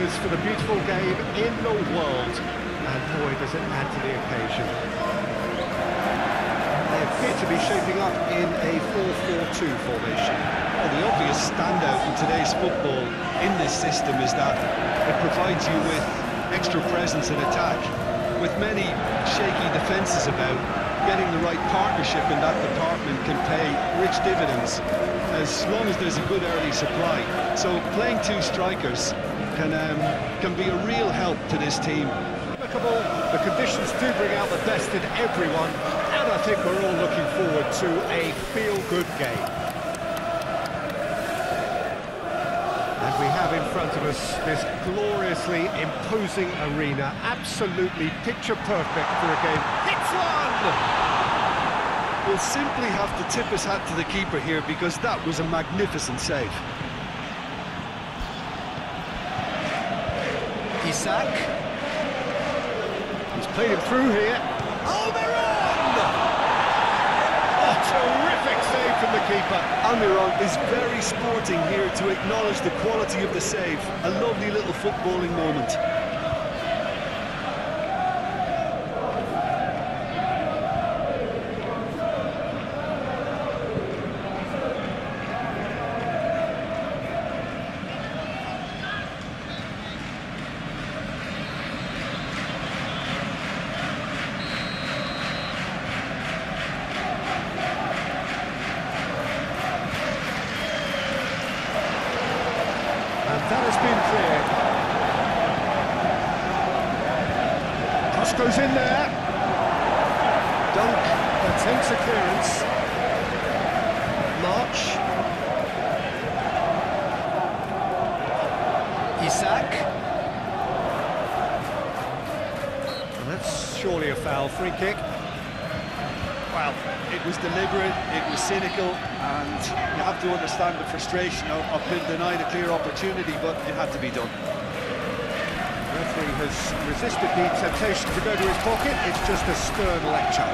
supporters for the beautiful game in the world, and boy does it add to the occasion. They appear to be shaping up in a 4-4-2 formation. Well, the obvious standout in today's football in this system is that it provides you with extra presence in attack. With many shaky defences about, getting the right partnership in that department can pay rich dividends, as long as there's a good early supply. So playing two strikers can be a real help to this team. Amicable, the conditions do bring out the best in everyone, and I think we're all looking forward to a feel-good game. And we have in front of us this gloriously imposing arena, absolutely picture-perfect for a game. It's one! We'll simply have to tip his hat to the keeper here, because that was a magnificent save. Isak. He's played him through here. Almiron! Oh, terrific save from the keeper. Almiron is very sporting here to acknowledge the quality of the save. A lovely little footballing moment. That has been cleared. Cross goes in there. Dunk attempts a clearance. March. Isak. And that's surely a foul. Free kick. Well, it was deliberate, it was cynical, and you have to understand the frustration of being denied a clear opportunity, but it had to be done. The referee has resisted the temptation to go to his pocket. It's just a stern lecture.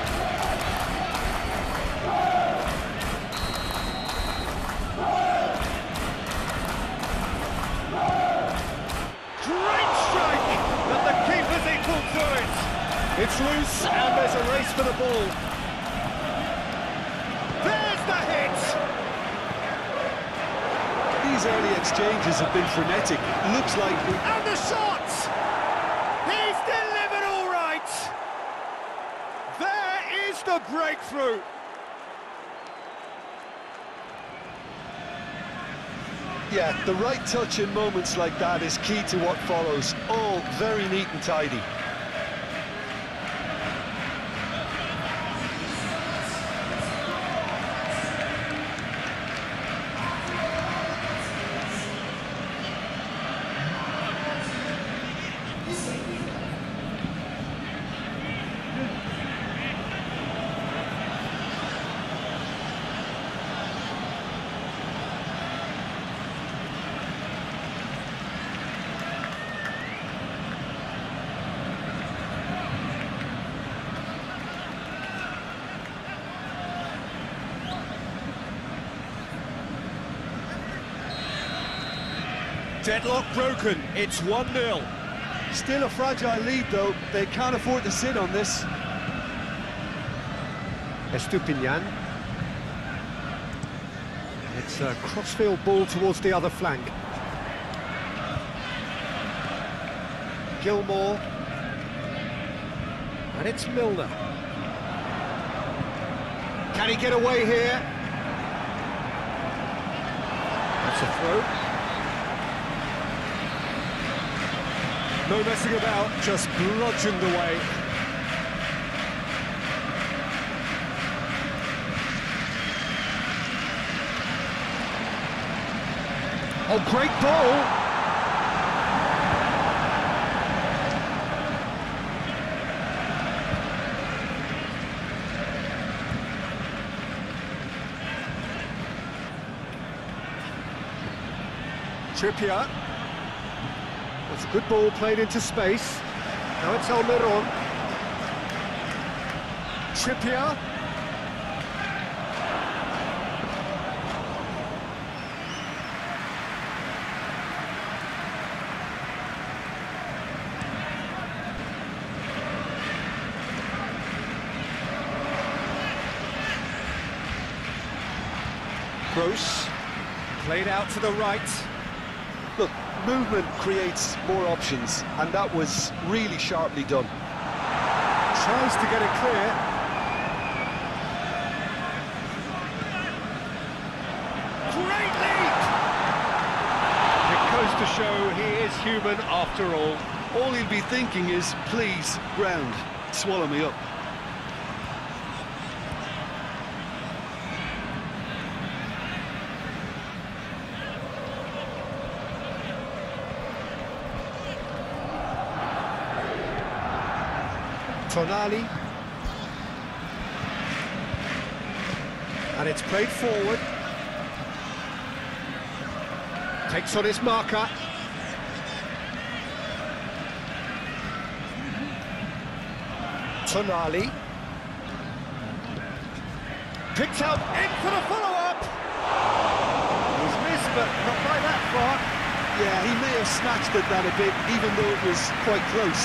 Great strike! But the keeper's equal to it. It's loose, and there's a race for the ball. These early exchanges have been frenetic. Looks like we... And the shot! He's delivered all right! There is the breakthrough! Yeah, the right touch in moments like that is key to what follows. All very neat and tidy. Deadlock broken, it's 1-0. Still a fragile lead though, they can't afford to sit on this. Estupiñán. It's a crossfield ball towards the other flank. Gilmore. And it's Milner. Can he get away here? That's a throw. No messing about, just bludgeoned away. Oh, great ball! Trippier. That's a good ball played into space. Now it's Almiron. Trippier. Kroos, played out to the right. Look, movement creates more options, and that was really sharply done. Tries to get it clear. Great leap! It goes to show he is human after all. All he'll be thinking is, please, ground, swallow me up. Tonali. And it's played forward. Takes on his marker. Tonali. Picked up, in for the follow-up! Was missed, but not by that far. Yeah, he may have snatched at that a bit, even though it was quite close.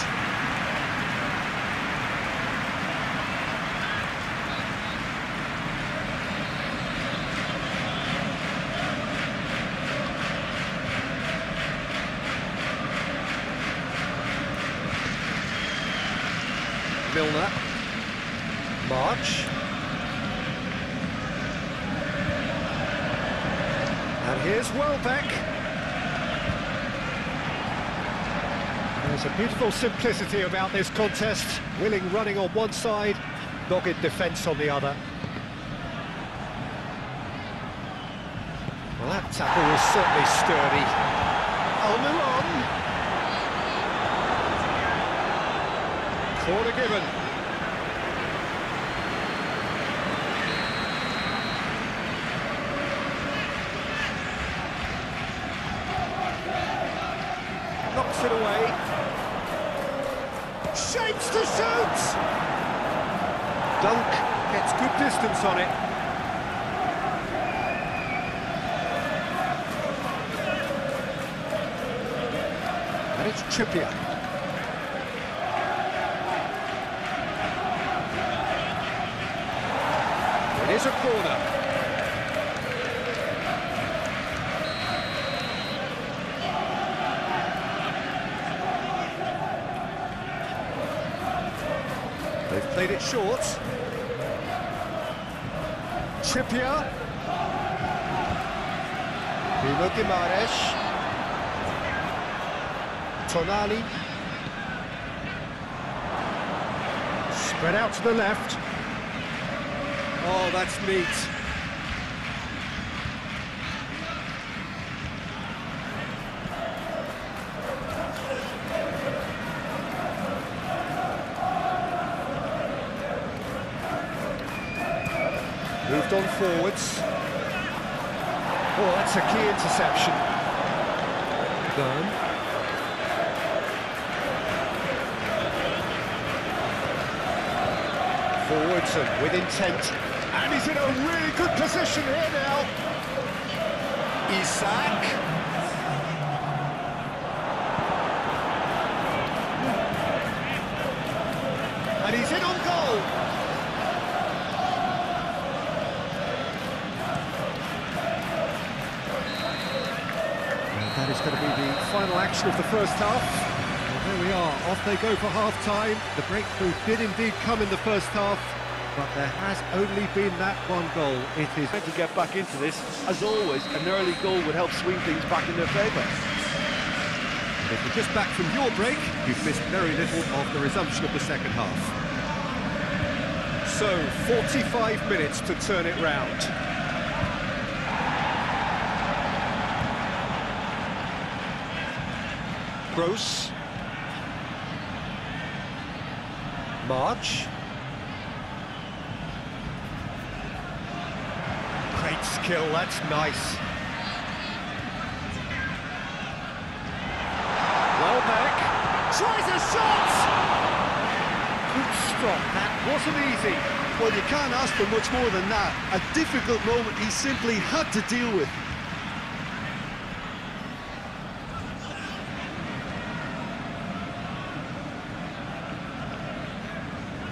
Milner. March. And here's Welbeck. There's a beautiful simplicity about this contest. Willing running on one side, dogged defence on the other. Well, that tackle was certainly sturdy. Almiron. Corner given. Knocks it away. Shapes to shoot! Dunk gets good distance on it. And it's Trippier. It is a corner. They've played it short. Trippier. Bruno Guimaraes. Tonali. Spread out to the left. Oh, that's neat. Moved on forwards. Oh, that's a key interception. Byrne. Forwards and with intent. And he's in a really good position here now. Isak. And he's in on goal. And that is going to be the final action of the first half. Well, there we are, off they go for half-time. The breakthrough did indeed come in the first half, but there has only been that one goal. It is to get back into this. As always, an early goal would help swing things back in their favour. If you're just back from your break, you've missed very little of the resumption of the second half. So, 45 minutes to turn it round. Kroos. March. Great skill, that's nice. Welbeck tries a shot! Good stop, that wasn't easy. Well, you can't ask for much more than that. A difficult moment he simply had to deal with.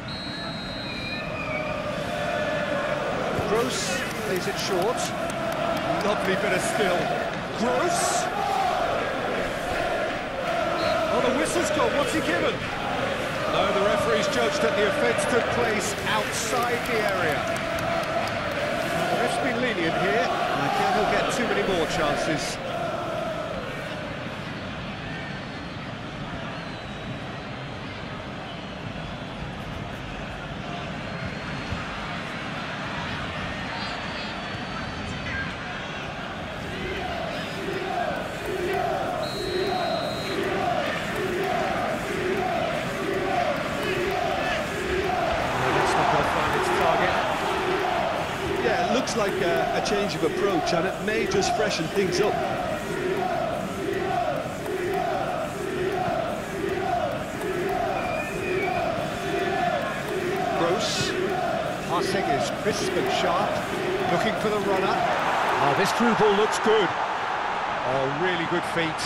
Kroos plays it short. Lovely bit of skill. Gross. Oh, the whistle's gone. What's he given? No, the referee's judged that the offence took place outside the area. The ref's been lenient here. I doubt he'll get too many more chances. Looks like a change of approach, and it may just freshen things up. Gross. Passing is crisp and sharp. Looking for the runner. Oh, this through ball looks good. Oh, really good feet.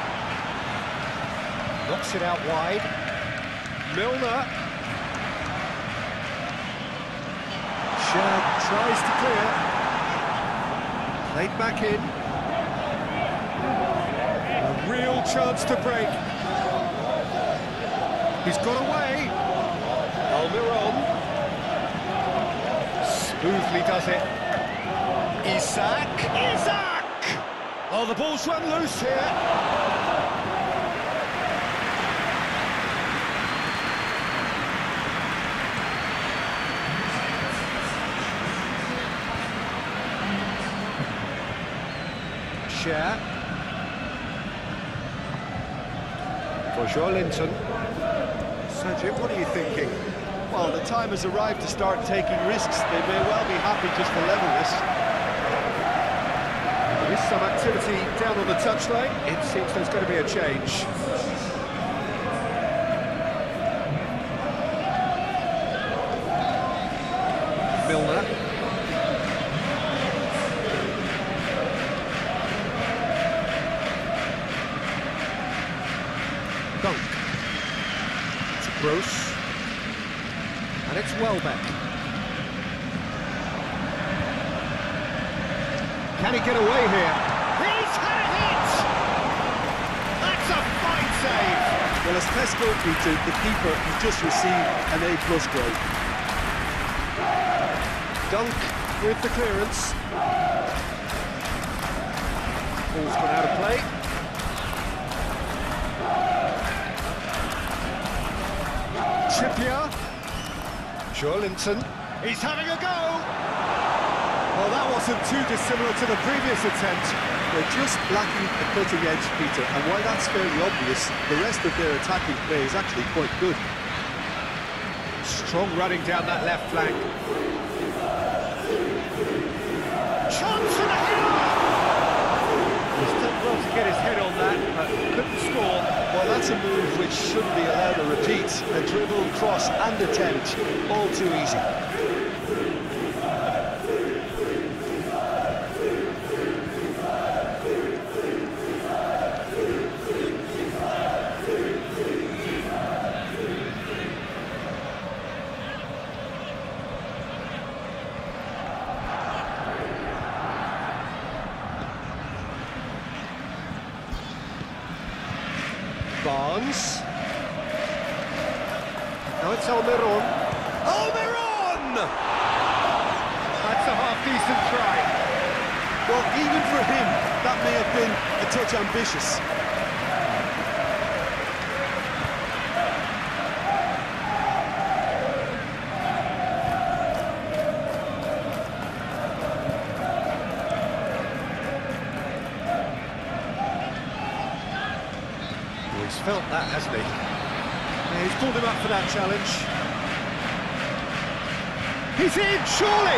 Knocks it out wide. Milner. Tries to clear. Played back in. A real chance to break. He's got away. Almiron. Smoothly does it. Isak! Oh, the ball's run loose here. For Joelinton. Sajid, what are you thinking? Well, the time has arrived to start taking risks. They may well be happy just to level this. There is some activity down on the touchline. It seems there's going to be a change. Milner. Dunk. It's Gross. And it's Welbeck. Can he get away here? He's had a hit! That's a fine save! Well, as Test goalkeeper, the keeper has just received an A+ grade. Dunk with the clearance. Ball's gone out of play. Trippier. Joelinton. He's having a go! Well, that wasn't too dissimilar to the previous attempt. They're just lacking a cutting edge, Peter, and while that's fairly obvious, the rest of their attacking play is actually quite good. Strong running down that left flank. Chance for the header! He's done well to get his head on that, but couldn't score. Well, that's a move which shouldn't be allowed to repeat. A dribble, cross and attempt, all too easy. Barnes. Now it's Almiron. Almiron! That's a half-decent try. Well, even for him, that may have been a touch ambitious. He's felt that, hasn't he? Yeah, he's pulled him up for that challenge. He's in, surely!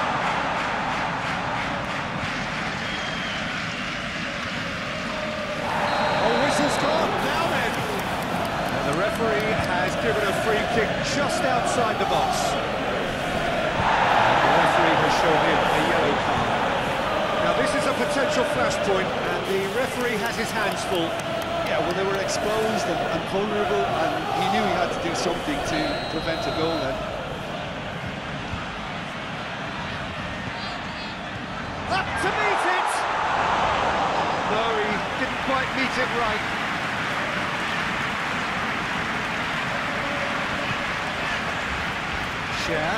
Oh, whistle's gone, now then! And the referee has given a free kick just outside the box. And the referee has shown him a yellow card. Now this is a potential flashpoint, and the referee has his hands full. Yeah, well, they were exposed and vulnerable, and he knew he had to do something to prevent a goal then. Up to meet it! here.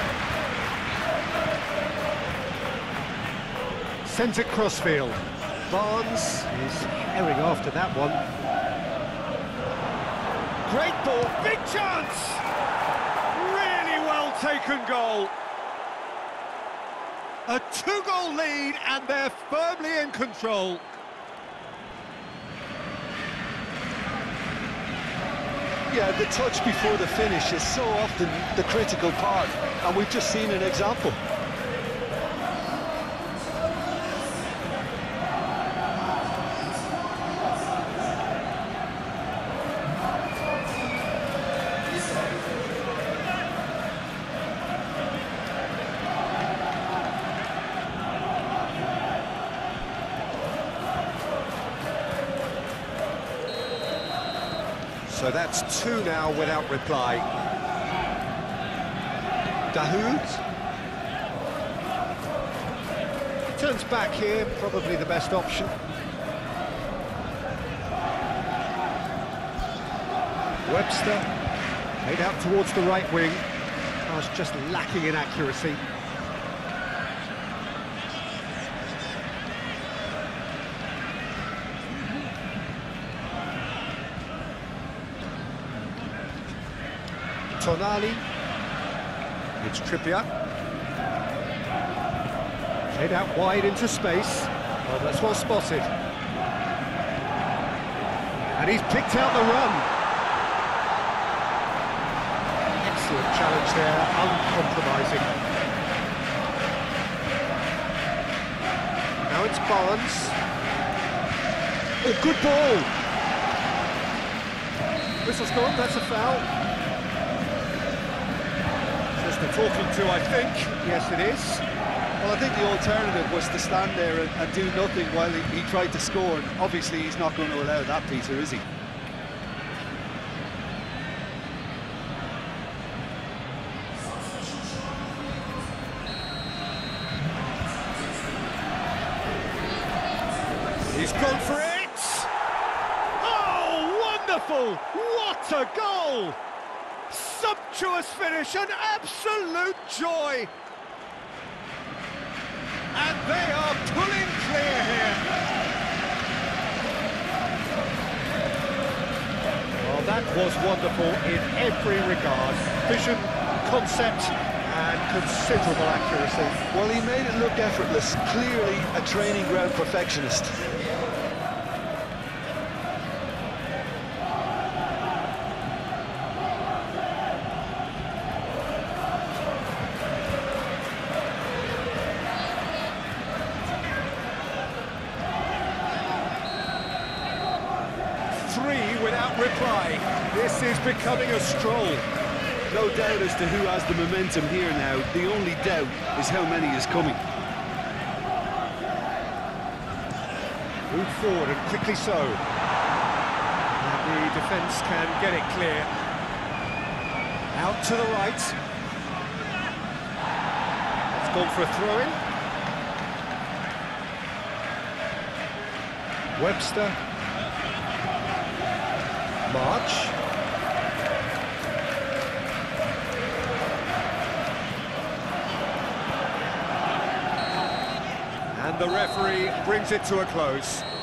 Sends it crossfield. Barnes is herring after that one. Great ball, big chance! Really well taken goal. A 2-goal lead and they're firmly in control. Yeah, the touch before the finish is so often the critical part, and we've just seen an example. So that's 2 now without reply. Dahoud. Turns back here, probably the best option. Webster, laid out towards the right wing. Pass just lacking in accuracy. Tonali, it's Trippier. Played out wide into space. Oh, that's well spotted. And he's picked out the run. Excellent challenge there, uncompromising. Now it's Barnes. Oh, good ball! Whistle's gone, that's a foul. The talking to, I think. Yes, it is. Well, I think the alternative was to stand there and do nothing while he tried to score. And obviously, he's not going to allow that, Peter, is he? He's gone for it! Oh, wonderful! What a goal! Sumptuous finish, an absolute joy! And they are pulling clear here. Well, that was wonderful in every regard. Vision, concept, and considerable accuracy. Well, he made it look effortless. Clearly a training ground perfectionist. Without reply. This is becoming a stroll. No doubt as to who has the momentum here now. The only doubt is how many is coming. Move forward and quickly so. And the defence can get it clear. Out to the right. It's gone for a throw-in. Webster. March. And the referee brings it to a close.